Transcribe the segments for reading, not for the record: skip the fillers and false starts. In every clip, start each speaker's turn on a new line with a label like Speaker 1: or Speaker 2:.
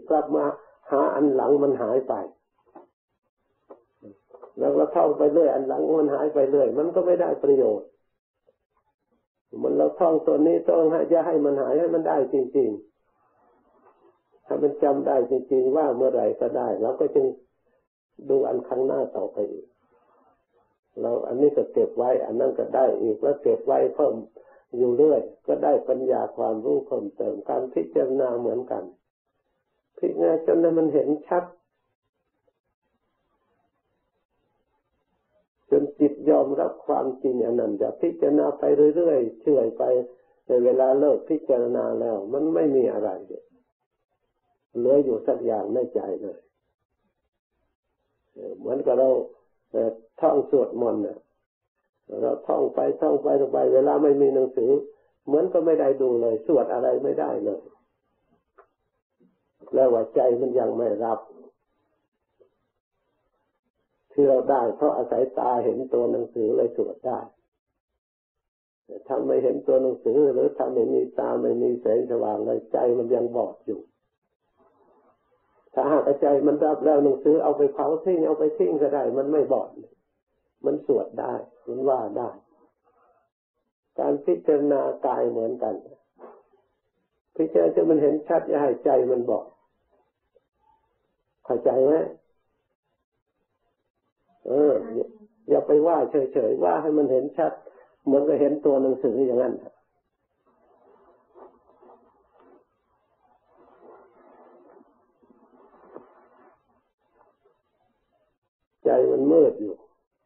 Speaker 1: กลับมาหาอันหลังมันหายไปแล้วเราท่องไปเรื่อยอันหลังมันหายไปเรื่อยมันก็ไม่ได้ประโยชน์มันเราท่องตัวนี้ต้องให้มันหายให้มันได้จริงๆถ้ามันจำได้จริงๆว่าเมื่อไหร่ก็ได้เราก็จึงดูอันข้างหน้าต่อไปอีกเราอันนี้ก็เก็บไว้อันนั้นก็ได้อีกแล้วเก็บไว้เพิ่มอยู่เรื่อยก็ได้ปัญญาความรู้เพิ่มเติมการพิจารณาเหมือนกันพิจารณาจนมันเห็นชัดจนจิตยอมรับความจริงอันนั้นจะพิจารณาไปเรื่อยๆเฉื่อยไปในเวลาเลิกพิจารณาแล้วมันไม่มีอะไรเหลืออยู่สักอย่างในใจเลยเหมือนกับเราท่องสวดมนต์เราท่องไปเวลาไม่มีหนังสือเหมือนก็ไม่ได้ดูเลยสวดอะไรไม่ได้เลยแล้วว่าใจมันยังไม่รับที่เราได้เพราะอาศัยตาเห็นตัวหนังสือเลยสวดได้ถ้าไม่เห็นตัวหนังสือหรือถ้าไม่มีตาไม่มีแสงสว่างเลยใจมันยังบอดอยู่ถ้าหากใจมันรับแล้วหนังสือเอาไปเผาทิ้งเอาไปทิ้งก็ได้มันไม่บอดมันสวดได้มันว่าได้การพิจารณากายเหมือนกันพิจารณาจนมันเห็นชัดอย่าให้ใจมันบอดเข้าใจไหมอย่าไปว่าเฉยๆว่าให้มันเห็นชัดเหมือนกับเห็นตัวหนังสืออย่างนั้นใจมันมืดอยู่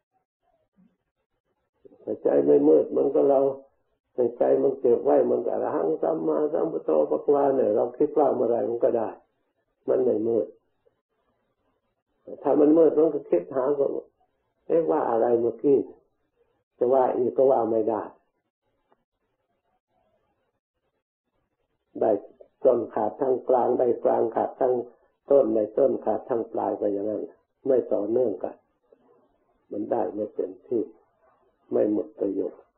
Speaker 1: แต่ใจไม่มืดมันก็เราใจมันเก็บไว้มันก็อรหังสัมมาสัมพุทโธภควาเนี่ยเราคิดว่าเมื่อไรมันก็ได้มันไม่มืดถ้ามันมืดมันก็คิดหาก็ว่าอะไรเมื่อกี้จะว่าอีกก็ว่าไม่ได้ได้ต้นขาดทั้งกลางได้กลางขาดทั้งต้นได้ต้นขาดทั้งปลายไปอย่างนั้นไม่ต่อเนื่องกันมันได้ไม่เต็มที่ไม่หมดประโยชน์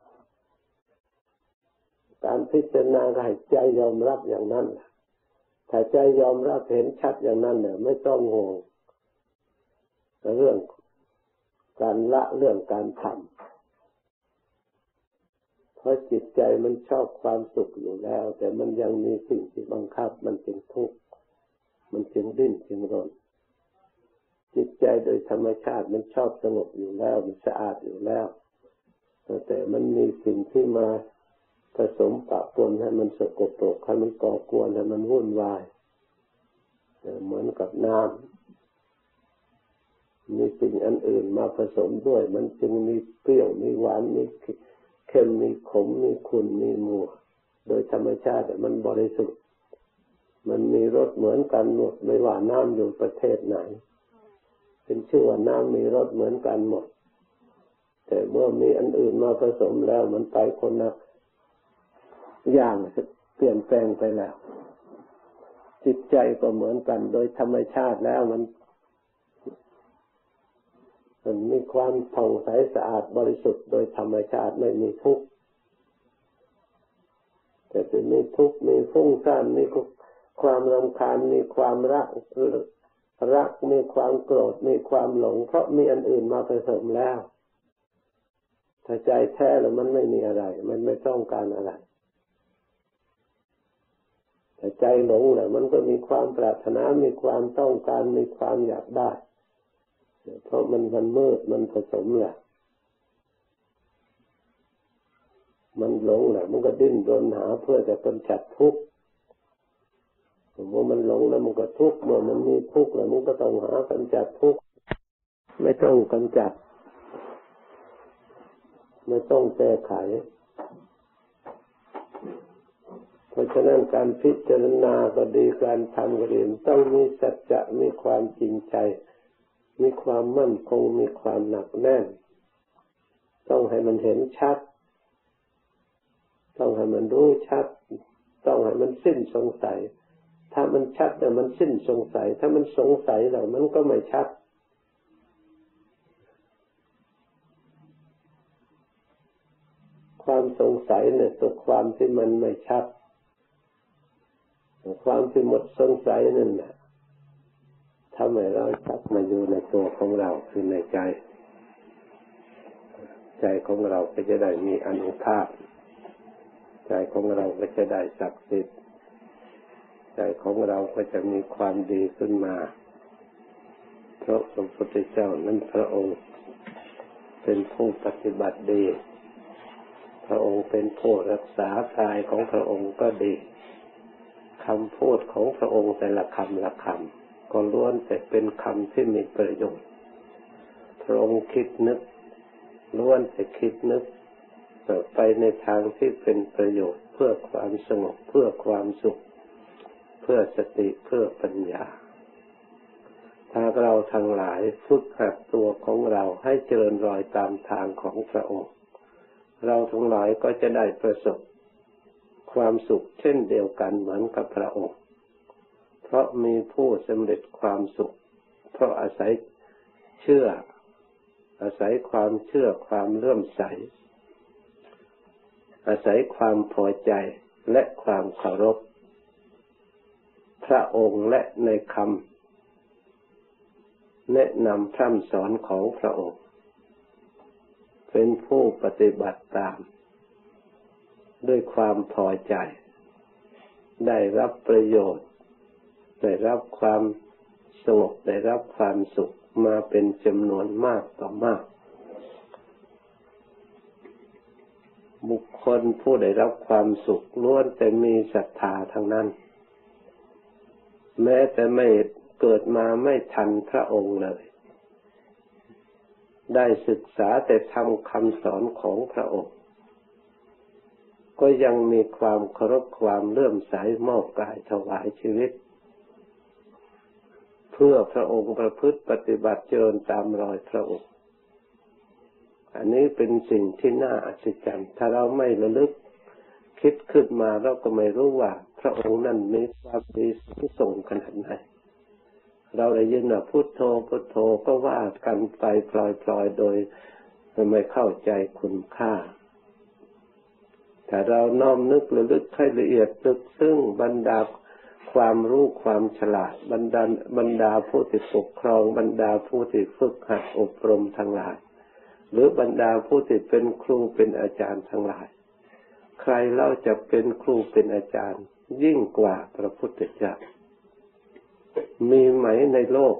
Speaker 1: การพิจารณาให้ใจยอมรับอย่างนั้นถ้าใจยอมรับเห็นชัดอย่างนั้นเนี่ยไม่ต้องห่วงเรื่องการละเรื่องการทำเพราะจิตใจมันชอบความสุขอยู่แล้วแต่มันยังมีสิ่งที่บังคับมันจึงทุกข์มันจึงดิ้นจึงรนจิตใจโดยธรรมชาติมันชอบสงบอยู่แล้วมันสะอาดอยู่แล้วแต่มันมีสิ่งที่มาผสมปะปนให้มันสกปรกให้มันก่อกวนให้มันวุ่นวายเหมือนกับน้ำมีสิ่งอันอื่นมาผสมด้วยมันจึงมีเปรี้ยวมีหวานมีเค็มมีขมมีขุ่นมีมัวโดยธรรมชาติมันบริสุทธิ์มันมีรสเหมือนกันหมดไม่ว่าน้ำอยู่ประเทศไหนเป็นชื่อว่าน้ำมีรสเหมือนกันหมดแต่เมื่อมีอันอื่นมาผสมแล้วมันไปคนละอย่างเปลี่ยนแปลงไปแล้วจิตใจก็เหมือนกันโดยธรรมชาติแล้วมันมีความผ่องใสสะอาดบริสุทธิ์โดยธรรมชาติไม่มีทุกข์แต่จะมีทุกข์มีฟุ้งซ่านมีความรำคาญมีความรักมีความโกรธมีความหลงเพราะมีอันอื่นมาผสมแล้วถ้าใจแท้แล้วมันไม่มีอะไรมันไม่ต้องการอะไรแต่ใจหลงแหละมันก็มีความปรารถนามีความต้องการมีความอยากได้เพราะมันมืดมันผสมแหละมันหลงแหละมันก็ดิ้นรนหาเพื่อจะกำจัดทุกข์เมื่อมันหลงแล้วมันก็ทุกข์เมื่อมันมีทุกข์แล้วมันก็ต้องหากำจัดทุกข์ไม่ต้องกำจัดไม่ต้องแก้ไขเพราะฉะนั้นการพิจารณาก็ดีการทำก็ดีต้องมีสัจจะมีความจริงใจมีความมั่นคงมีความหนักแน่นต้องให้มันเห็นชัดต้องให้มันรู้ชัดต้องให้มันสิ้นสงสัยถ้ามันชัดแต่มันสิ้นสงสัยถ้ามันสงสัยแล้วมันก็ไม่ชัดความสงสัยเนี่ยตัวความที่มันไม่ชัดความที่หมดสงสัยนั่นแหละถ้าไม่เราจับมาอยู่ในตัวของเราคือในใจใจของเราก็จะได้มีอานุภาพใจของเราก็จะได้ศักดิ์สิทธิ์ใจของเราก็จะมีความดีขึ้นมาเพราะพระพุทธเจ้านั้นพระองค์เป็นผู้ปฏิบัติดีพระองค์เป็นผู้รักษากายของพระองค์ก็ดีคำพูดของพระองค์แต่ละคำละคำก็ล้วนแต่เป็นคำที่มีประโยชน์พระองค์คิดนึกล้วนแต่คิดนึกไปในทางที่เป็นประโยชน์เพื่อความสงบเพื่อความสุขเพื่อสติเพื่อปัญญาถ้าเราทั้งหลายฝึกหัดตัวของเราให้เจริญรอยตามทางของพระองค์เราทั้งหลายก็จะได้ประสบความสุขเช่นเดียวกันเหมือนกับพระองค์เพราะมีผู้สำเร็จความสุขเพราะอาศัยเชื่ออาศัยความเชื่อความเลื่อมใสอาศัยความพอใจและความเคารพพระองค์และในคำแนะนำพร่ำสอนของพระองค์เป็นผู้ปฏิบัติตามด้วยความพอใจได้รับประโยชน์ได้รับความสงบได้รับความสุขมาเป็นจำนวนมากต่อมากบุคคลผู้ได้รับความสุขล้วนแต่มีศรัทธาทั้งนั้นแม้แต่ไม่เกิดมาไม่ทันพระองค์เลยได้ศึกษาแต่ทำคำสอนของพระองค์ก็ยังมีความเคารพความเลื่อมใสมอบกายถวายชีวิตเพื่อพระองค์ประพฤติปฏิบัติเจริญตามรอยพระองค์อันนี้เป็นสิ่งที่น่าอัศจรรย์ถ้าเราไม่ระลึกคิดขึ้นมาเราก็ไม่รู้ว่าพระองค์นั้นมีความดีสูงส่งขนาดไหนเราได้ยินว่าพุทโธพุทโธก็ว่ากันไปพลอยๆโดยไม่เข้าใจคุณค่าแต่เราน้อมนึกระลึกให้ละเอียดลึกซึ้งบรรดาความรู้ความฉลาดบรรดาผู้ที่ปกครองบรรดาผู้ที่ฝึกหัดอบรมทั้งหลายหรือบรรดาผู้ที่เป็นครูเป็นอาจารย์ทั้งหลายใครเล่าจะเป็นครูเป็นอาจารย์ยิ่งกว่าพระพุทธเจ้ามีไหมในโลก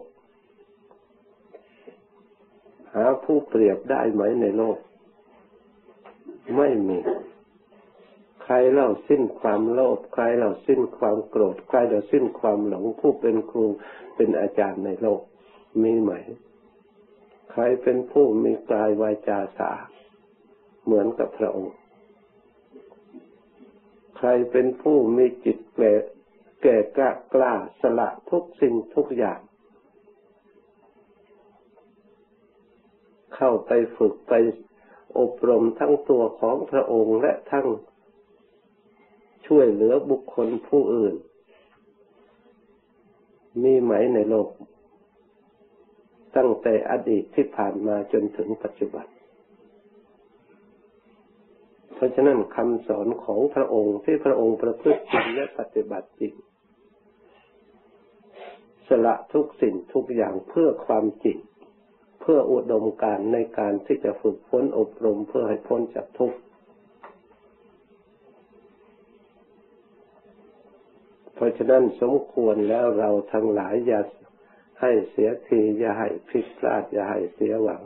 Speaker 1: หาผู้เปรียบได้ไหมในโลกไม่มีใครเล่าสิ้นความโลภใครเล่าสิ้นความโกรธใครเล่าสิ้นความหลงผู้เป็นครูเป็นอาจารย์ในโลกมีไหมใครเป็นผู้มีกายวาจาสะอาดเหมือนกับพระองค์ใครเป็นผู้มีจิตแก่กล้าสละทุกสิ่งทุกอย่างเข้าไปฝึกไปอบรมทั้งตัวของพระองค์และทั้งช่วยเหลือบุคคลผู้อื่นมีไหมในโลกตั้งแต่อดีตที่ผ่านมาจนถึงปัจจุบันเพราะฉะนั้นคำสอนของพระองค์ที่พระองค์ประพฤติจริงและปฏิบัติจริงสละทุกสิ่งทุกอย่างเพื่อความจริงเพื่ออุดมการณ์ในการที่จะฝึกฝนอบรมเพื่อให้พ้นจากทุกข์เพราะฉะนั้นสมควรแล้วเราทั้งหลายอย่าให้เสียทีอย่าให้ผิดพลาดอย่าให้เสียหวัง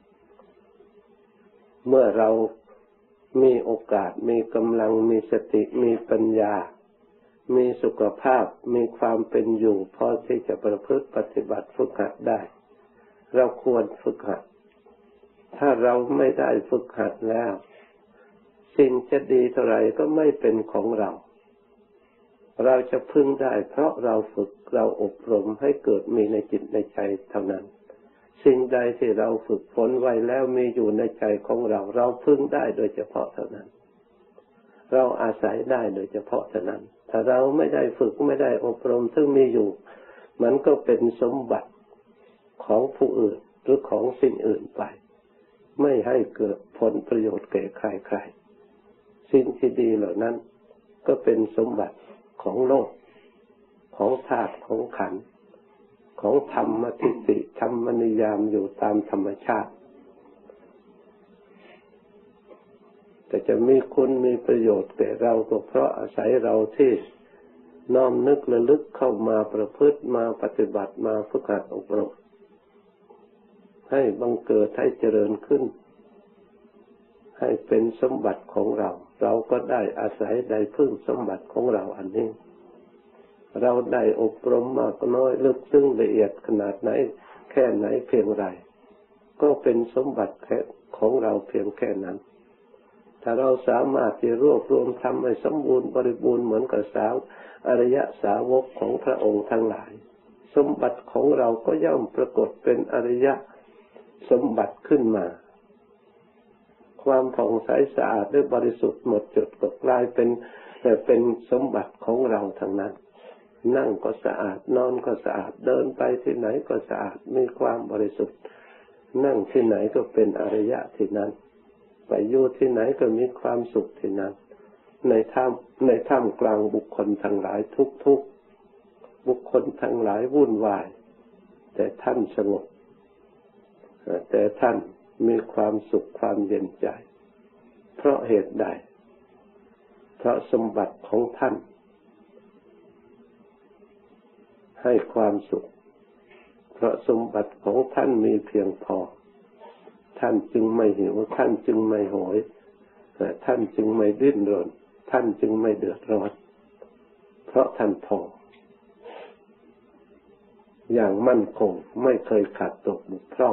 Speaker 1: เมื่อเรามีโอกาสมีกำลังมีสติมีปัญญามีสุขภาพมีความเป็นอยู่พอที่จะประพฤติปฏิบัติฝึกหัดได้เราควรฝึกหัดถ้าเราไม่ได้ฝึกหัดแล้วสิ่งจะดีเท่าไรก็ไม่เป็นของเราเราจะพึ่งได้เพราะเราฝึกเราอบรมให้เกิดมีในจิตในใจเท่านั้นสิ่งใดที่เราฝึกฝนไว้แล้วมีอยู่ในใจของเราเราพึ่งได้โดยเฉพาะเท่านั้นเราอาศัยได้โดยเฉพาะเท่านั้นถ้าเราไม่ได้ฝึกไม่ได้อบรมซึ่งมีอยู่มันก็เป็นสมบัติของผู้อื่นหรือของสิ่งอื่นไปไม่ให้เกิดผลประโยชน์แก่ใครๆสิ่งที่ดีเหล่านั้นก็เป็นสมบัติของโลกของธาตุของขันธ์ของธรรมทิฏฐิธรรมนิยามอยู่ตามธรรมชาติแต่จะมีคุณมีประโยชน์แก่เราก็เพราะอาศัยเราที่น้อมนึกระลึกเข้ามาประพฤติมาปฏิบัติมาฝึกหัดอบรมให้บังเกิดให้เจริญขึ้นให้เป็นสมบัติของเราเราก็ได้อาศัยได้พึ่งสมบัติของเราอันนี้เราได้อบรมมากน้อยลึกซึ้งละเอียดขนาดไหนแค่ไหนเพียงไรก็เป็นสมบัติแค่ของเราเพียงแค่นั้นถ้าเราสามารถที่รวบรวมทำให้สมบูรณ์บริบูรณ์เหมือนกับอริยสาวกของพระองค์ทั้งหลายสมบัติของเราก็ย่อมปรากฏเป็นอริยสมบัติขึ้นมาความผ่องใสสะอาดและบริสุทธิ์หมดจดก็กลายเป็นสมบัติของเราทั้งนั้นนั่งก็สะอาดนอนก็สะอาดเดินไปที่ไหนก็สะอาดมีความบริสุทธิ์นั่งที่ไหนก็เป็นอริยะที่นั้นไปอยู่ที่ไหนก็มีความสุขที่นั้นในท่ามกลางบุคคลทั้งหลายทุกบุคคลทั้งหลายวุ่นวายแต่ท่านสงบแต่ท่านมีความสุขความเย็นใจเพราะเหตุใดเพราะสมบัติของท่านให้ความสุขเพราะสมบัติของท่านมีเพียงพอท่านจึงไม่หิวท่านจึงไม่โหยท่านจึงไม่ดิ้นรนท่านจึงไม่เดือดร้อนเพราะท่านพออย่างมั่นคงไม่เคยขาดตกบกพร่อง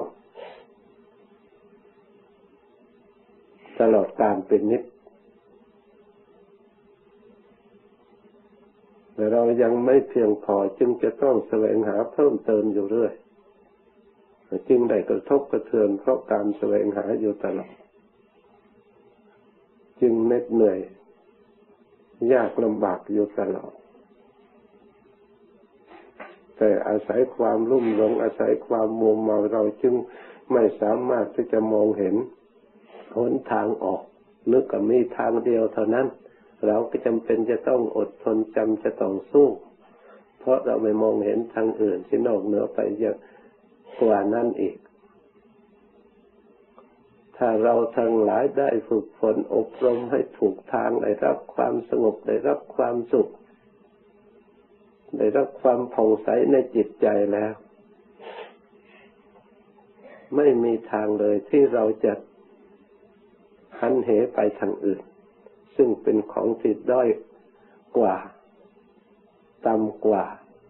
Speaker 1: ตลอดกาลเป็นนิจแต่เรายังไม่เพียงพอจึงจะต้องแสวงหาเพิ่มเติมอยู่เรื่อยจึงได้กระทบกระเทือนเพราะการแสวงหาอยู่ตลอดจึงเหน็ดเหนื่อยยากลำบากอยู่ตลอดแต่อาศัยความลุ่มหลงอาศัยความมัวเมาเราจึงไม่สามารถที่จะมองเห็นหนทางออกนึกว่ามีทางเดียวเท่านั้นเราก็จำเป็นจะต้องอดทนจะต้องสู้เพราะเราไม่มองเห็นทางอื่นที่นอกเหนือไปเยอะกว่านั้นอีกถ้าเราทั้งหลายได้ฝึกฝนอบรมให้ถูกทางได้รับความสงบได้รับความสุขได้รับความผ่องใสในจิตใจแล้วไม่มีทางเลยที่เราจะหันเหไปทางอื่นซึ่งเป็นของที่ด้อยกว่าต่ำกว่า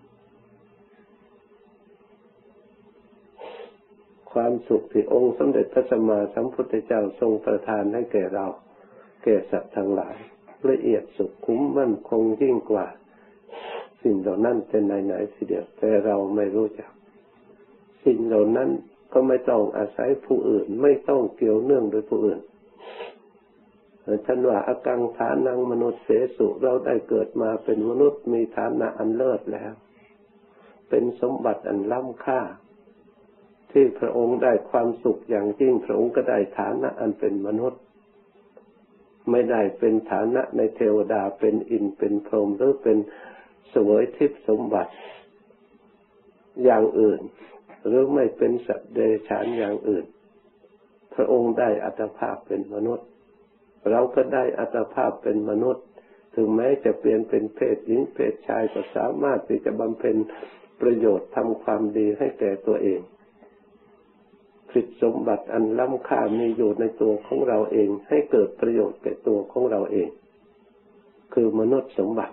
Speaker 1: ความสุขที่องค์สมเด็จพระสัมมาสัมพุทธเจ้าทรงประทานให้แก่เราแก่สัตว์ทั้งหลายละเอียดสุขุมมั่นคงยิ่งกว่าสิ่งเหล่านั้นเป็นไหนๆทีเดียวแต่เราไม่รู้จักสิ่งเหล่านั้นก็ไม่ต้องอาศัยผู้อื่นไม่ต้องเกี่ยวเนื่องโดยผู้อื่นท่านว่าอกังฐานังมนุษย์เสสุเราได้เกิดมาเป็นมนุษย์มีฐานะอันเลิศแล้วเป็นสมบัติอันล้ำค่าที่พระองค์ได้ความสุขอย่างยิ่งพระองค์ก็ได้ฐานะอันเป็นมนุษย์ไม่ได้เป็นฐานะในเทวดาเป็นอินทร์เป็นพรหมหรือเป็นเสวยทิพย์สมบัติอย่างอื่นหรือไม่เป็นสัตว์เดรัจฉานอย่างอื่นพระองค์ได้อัตภาพเป็นมนุษย์เราก็ได้อัตภาพเป็นมนุษย์ถึงแม้จะเปลี่ยนเป็นเพศหญิงเพศชายก็สามารถที่จะบำเพ็ญประโยชน์ทำความดีให้แก่ตัวเองสิทธิสมบัติอันล้ำค่ามีอยู่ในตัวของเราเองให้เกิดประโยชน์แก่ตัวของเราเองคือมนุษย์สมบัติ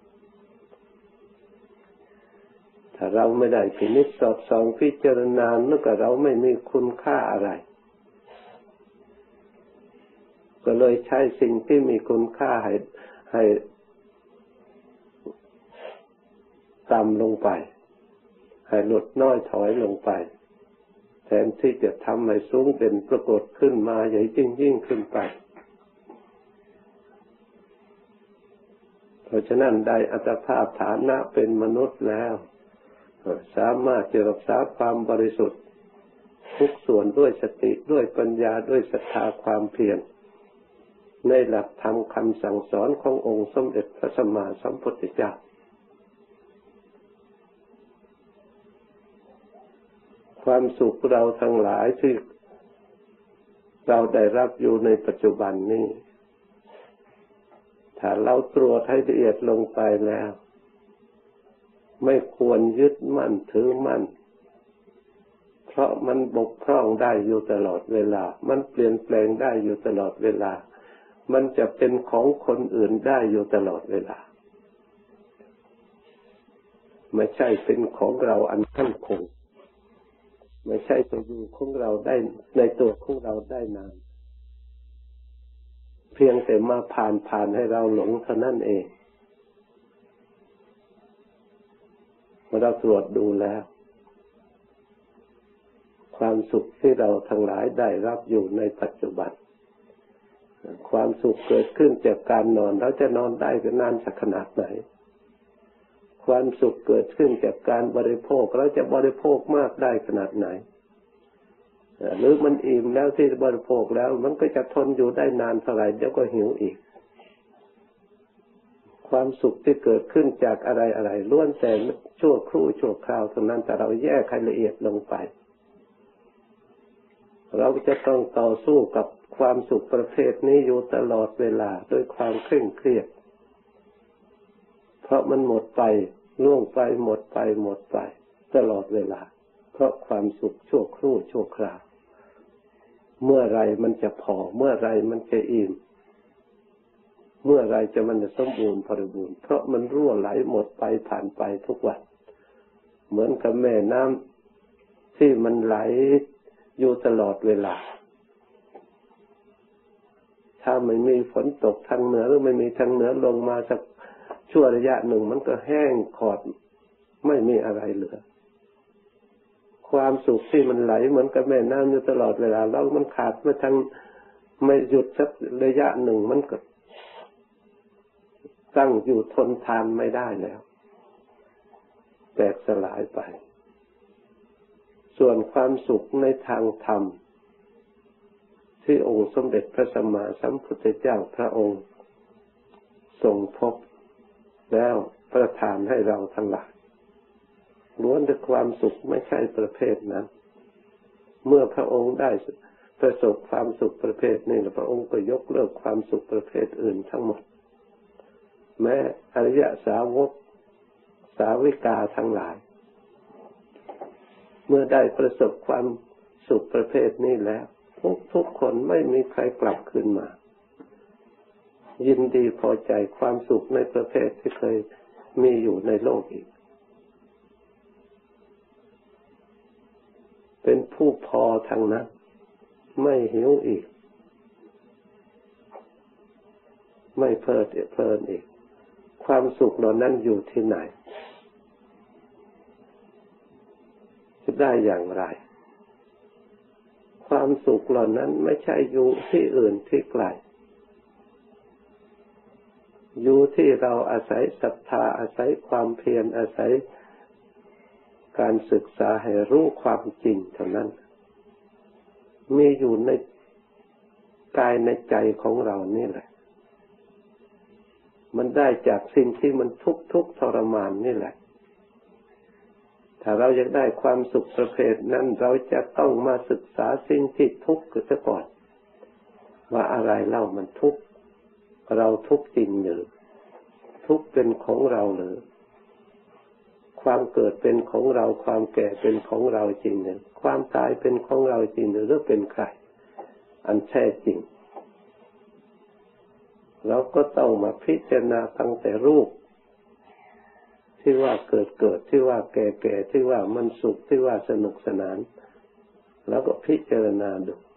Speaker 1: ถ้าเราไม่ได้พินิจสอดส่องพิจารณานึกว่าเราไม่มีคุณค่าอะไรก็เลยใช้สิ่งที่มีคุณค่าให้ต่ำลงไปให้ลดน้อยถอยลงไปแทนที่จะทำให้สูงเด่นปรากฏขึ้นมาใหญ่ยิ่งขึ้นไปเพราะฉะนั้นได้อัตภาพฐานะเป็นมนุษย์แล้วสามารถจะรักษาความบริสุทธิ์ทุกส่วนด้วยสติด้วยปัญญาด้วยศรัทธาความเพียรในหลักธรรมคำสั่งสอนขององค์สมเด็จพระสัมมาสัมพุทธเจ้าความสุขเราทั้งหลายที่เราได้รับอยู่ในปัจจุบันนี้ถ้าเราตรวจให้ละเอียดลงไปแล้วไม่ควรยึดมั่นถือมั่นเพราะมันบกพร่องได้อยู่ตลอดเวลามันเปลี่ยนแปลงได้อยู่ตลอดเวลามันจะเป็นของคนอื่นได้อยู่ตลอดเวลาไม่ใช่เป็นของเราอันมั่นคงไม่ใช่จะอยู่ของเราได้ในตัวของเราได้นานเพียงแต่มาผ่านให้เราหลงเท่านั้นเองเมื่อเราตรวจดูแล้วความสุขที่เราทั้งหลายได้รับอยู่ในปัจจุบันความสุขเกิดขึ้นจากการนอนเราจะนอนได้นานสักขนาดไหนความสุขเกิดขึ้นจากการบริโภคเราจะบริโภคมากได้ขนาดไหนหรือมันอิ่มแล้วที่บริโภคแล้วมันก็จะทนอยู่ได้นานเท่าไหร่เดี๋ยวก็หิวอีกความสุขที่เกิดขึ้นจากอะไรล้วนแต่ชั่วครู่ชั่วคราวเท่านั้นแต่เราแยกให้ละเอียดลงไปเราจะต้องต่อสู้กับความสุขประเภทนี้อยู่ตลอดเวลาด้วยความเคร่งเครียดเพราะมันหมดไปล่วงไปหมดไปตลอดเวลาเพราะความสุขชั่วครู่ชั่วคราวเมื่อไรมันจะพอเมื่อไรมันจะอิ่มเมื่อไรจะมันจะสมบูรณ์บริบูรณ์เพราะมันรั่วไหลหมดไปผ่านไปทุกวันเหมือนกับแม่น้ำที่มันไหลอยู่ตลอดเวลาถ้าไม่มีฝนตกทางเหนือหรือไม่มีทางเหนือลงมาสักชั่วระยะหนึ่งมันก็แห้งขอดไม่มีอะไรเหลือความสุขที่มันไหลเหมือนกับแม่น้ำอยู่ตลอดเวลาแล้วมันขาดไม่ทางไม่หยุดสักระยะหนึ่งมันก็ตั้งอยู่ทนทานไม่ได้แล้วแตกสลายไปส่วนความสุขในทางธรรมที่องค์สมเด็จพระสัมมาสัมพุทธเจ้าพระองค์ทรงพบแล้วประทานให้เราทั้งหลายล้วนแต่ความสุขไม่ใช่ประเภทนั้นเมื่อพระองค์ได้ประสบความสุขประเภทนี้แล้วพระองค์ก็ยกเลิกความสุขประเภทอื่นทั้งหมดแม้อริยสาวกสาวิกาทั้งหลายเมื่อได้ประสบความสุขประเภทนี้แล้วทุกคนไม่มีใครกลับคืนมายินดีพอใจความสุขในประเภทที่เคยมีอยู่ในโลกอีกเป็นผู้พอทางนั้นไม่หิวอีกไม่เพลินอีกความสุขเหล่านั้นอยู่ที่ไหนจะได้อย่างไรความสุขเหล่านั้นไม่ใช่อยู่ที่อื่นที่ไกลอยู่ที่เราอาศัยศรัทธาอาศัยความเพียรอาศัยการศึกษาให้รู้ความจริงเท่านั้นมีอยู่ในกายในใจของเรานี่แหละมันได้จากสิ่งที่มันทุกข์ทรมานนี่แหละถ้าเราอยากได้ความสุขประเภทนั้นเราจะต้องมาศึกษาสิ่งที่ทุกข์ซะก่อนว่าอะไรเล่ามันทุกข์เราทุกข์จริงหรือทุกข์เป็นของเราหรือความเกิดเป็นของเราความแก่เป็นของเราจริงหรือความตายเป็นของเราจริงหรือเป็นใครอันแท้จริงเราก็ต้องมาพิจารณาตั้งแต่รูปที่ว่าเกิดที่ว่าแก่ที่ว่ามันสุขที่ว่าสนุกสนานแล้วก็พิจารณาดู